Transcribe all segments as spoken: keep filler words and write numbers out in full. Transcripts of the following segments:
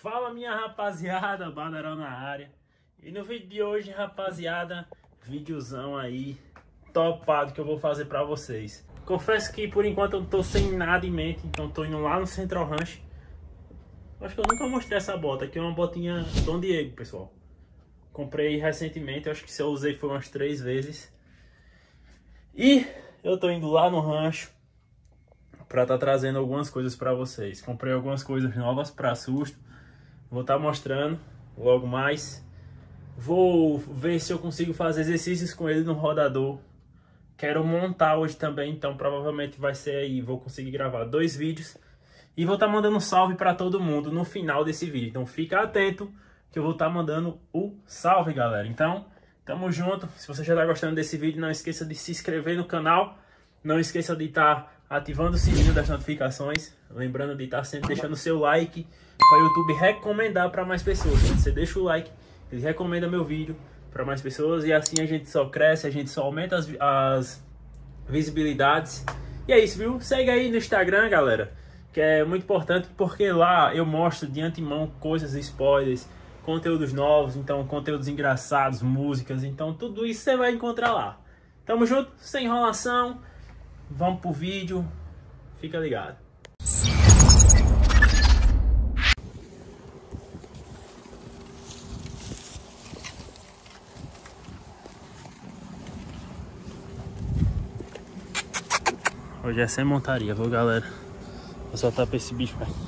Fala minha rapaziada, Badarão na área. E no vídeo de hoje, rapaziada, videozão aí topado que eu vou fazer pra vocês. Confesso que por enquanto eu tô sem nada em mente, então tô indo lá no Central Ranch. Acho que eu nunca mostrei essa bota, aqui é uma botinha Dom Diego, pessoal. Comprei recentemente, acho que se eu usei foi umas três vezes. E eu tô indo lá no rancho pra tá trazendo algumas coisas pra vocês. Comprei algumas coisas novas pra susto. Vou estar tá mostrando logo mais. Vou ver se eu consigo fazer exercícios com ele no rodador. Quero montar hoje também, então provavelmente vai ser aí. Vou conseguir gravar dois vídeos. E vou estar tá mandando um salve pra todo mundo no final desse vídeo. Então fica atento que eu vou estar tá mandando o salve, galera. Então, tamo junto. Se você já tá gostando desse vídeo, não esqueça de se inscrever no canal. Não esqueça de estar tá ativando o sininho das notificações. Lembrando de estar tá sempre deixando o seu like para o YouTube recomendar para mais pessoas. Quando você deixa o like, ele recomenda meu vídeo para mais pessoas. E assim a gente só cresce, a gente só aumenta as, as visibilidades. E é isso, viu? Segue aí no Instagram, galera, que é muito importante porque lá eu mostro de antemão coisas, spoilers, conteúdos novos, então conteúdos engraçados, músicas, então tudo isso você vai encontrar lá. Tamo junto, sem enrolação, vamos pro vídeo, fica ligado. Hoje é sem montaria, viu, galera? Vou soltar pra esse bicho, velho.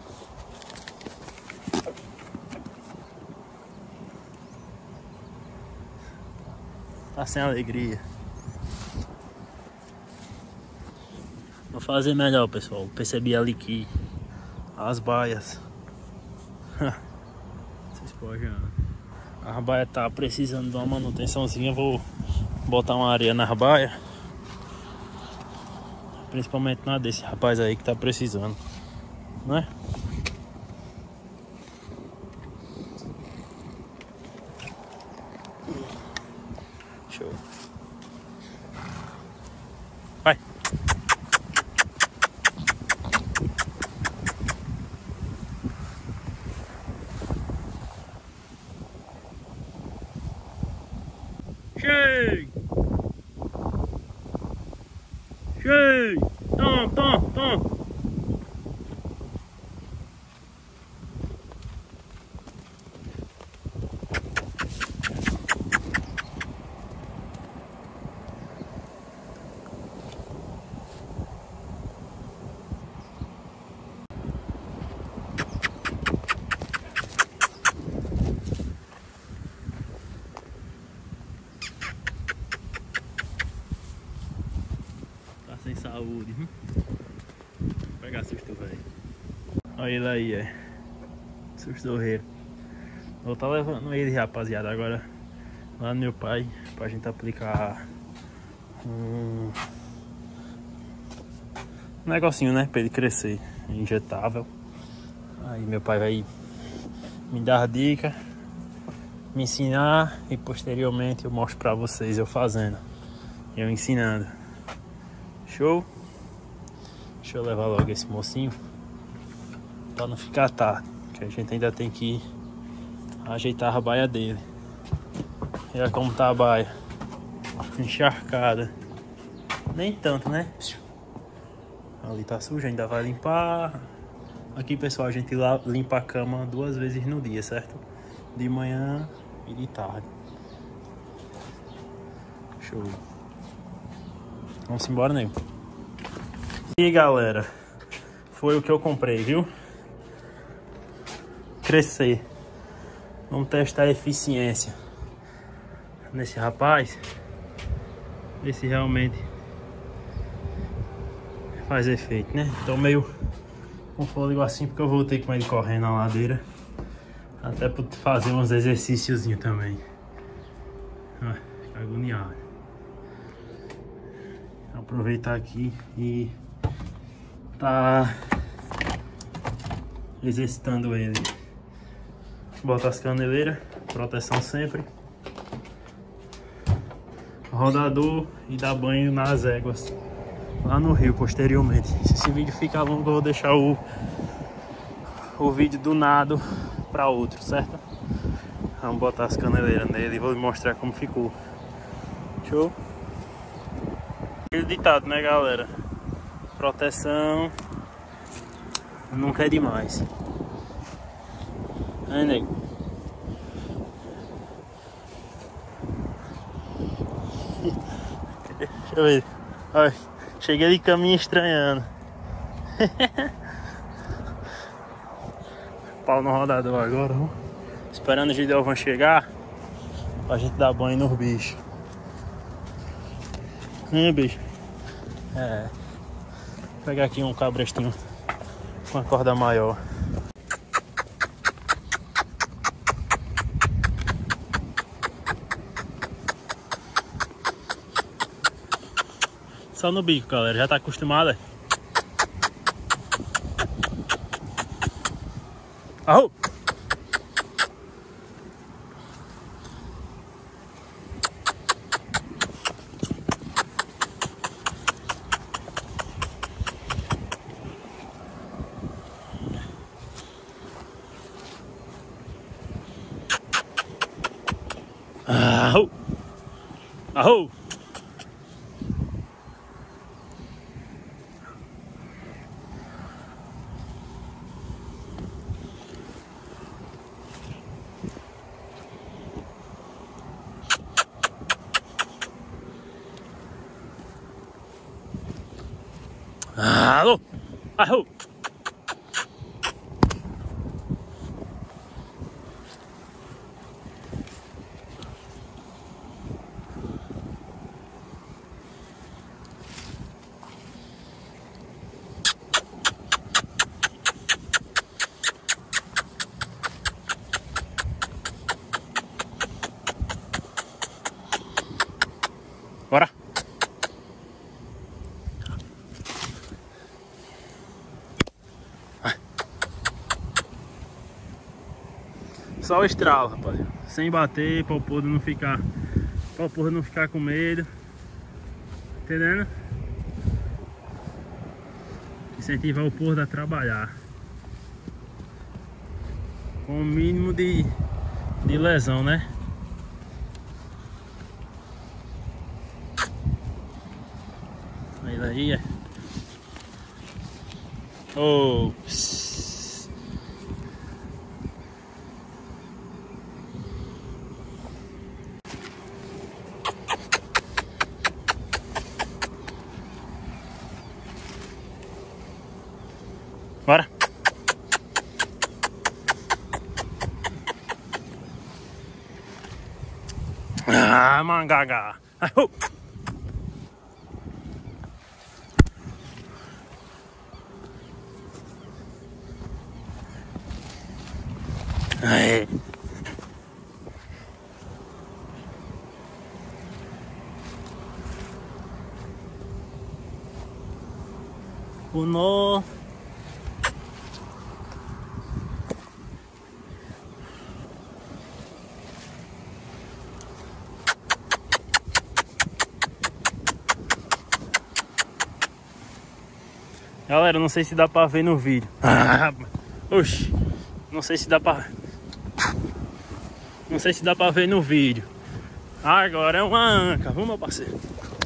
Tá sem alegria. Vou fazer melhor, pessoal. Percebi ali que as baias. Vocês podem. A baia tá precisando de uma manutençãozinha. Vou botar uma areia na baia. Principalmente na desse rapaz aí que tá precisando, né? Show. Vai. Chega. Chega. Tom, tom, tom. Sem saúde, hum? Vou pegar susto, velho. Olha ele aí, é. Susto rei. Vou estar tá levando ele, rapaziada, agora lá no meu pai, pra gente aplicar um negocinho, né, pra ele crescer, injetável. Aí meu pai vai me dar dica, me ensinar e posteriormente eu mostro pra vocês eu fazendo, eu ensinando. Show? Deixa eu levar logo esse mocinho pra não ficar tarde, que a gente ainda tem que ajeitar a baia dele. Olha como tá a baia, encharcada. Nem tanto, né? Ali tá sujo, ainda vai limpar. Aqui, pessoal, a gente limpa a cama duas vezes no dia, certo? De manhã e de tarde. Show. Vamos embora, nego. E galera, foi o que eu comprei, viu? Crescer. Vamos testar a eficiência nesse rapaz. Ver se realmente faz efeito, né? Tô meio com fôlego assim porque eu voltei com ele correndo na ladeira. Até pra fazer uns exercícios também. Ah, fica agoniado. Aproveitar aqui e tá exercitando ele. Bota as caneleiras, proteção sempre, rodador e dá banho nas éguas lá no rio posteriormente. Se esse vídeo ficar longo, eu vou deixar o, o vídeo do nado para outro, certo? Vamos botar as caneleiras nele e vou mostrar como ficou. Show? Aquele ditado, né, galera? Proteção nunca é demais. Aí, nego. Deixa eu ver. Olha, cheguei de caminho estranhando. Pau no rodador agora, ó. Esperando o Gideovan chegar pra gente dar banho nos bichos. Hum, bicho. É. Vou pegar aqui um cabrestinho com a corda maior. Só no bico, galera. Já tá acostumada. Arro! Arro! Arro! Alô! Arro! Bora! Só o estralo, rapaz. Sem bater, para o porro não ficar, para o porro não ficar com medo. Entendendo? Incentivar o porro a trabalhar com o mínimo de, de lesão, né? Aí daí é. Oh. Bora! Ah, mangaga! Ahô! Aí! O nó! Galera, não sei se dá pra ver no vídeo. Ah, oxi, não sei se dá pra... Não sei se dá pra ver no vídeo. Agora é uma anca, vamos, meu parceiro.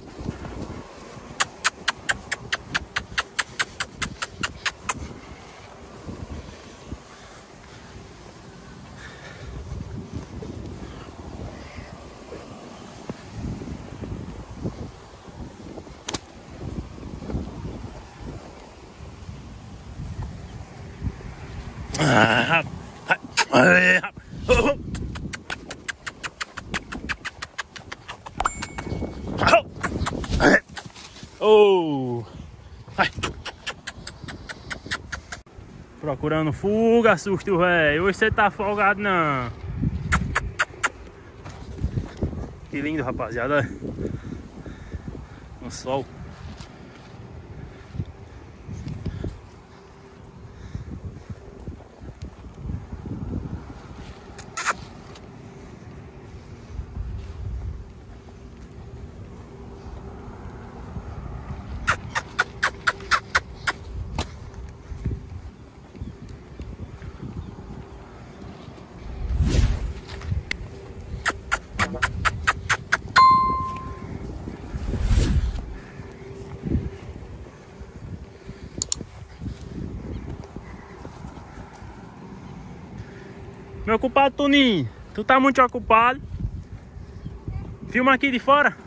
Ah, oh, ai. Procurando fuga, susto, velho. Hoje você tá folgado, não. Que lindo, rapaziada. No sol. Meu culpado Toninho, tu tá muito ocupado. Filma aqui de fora.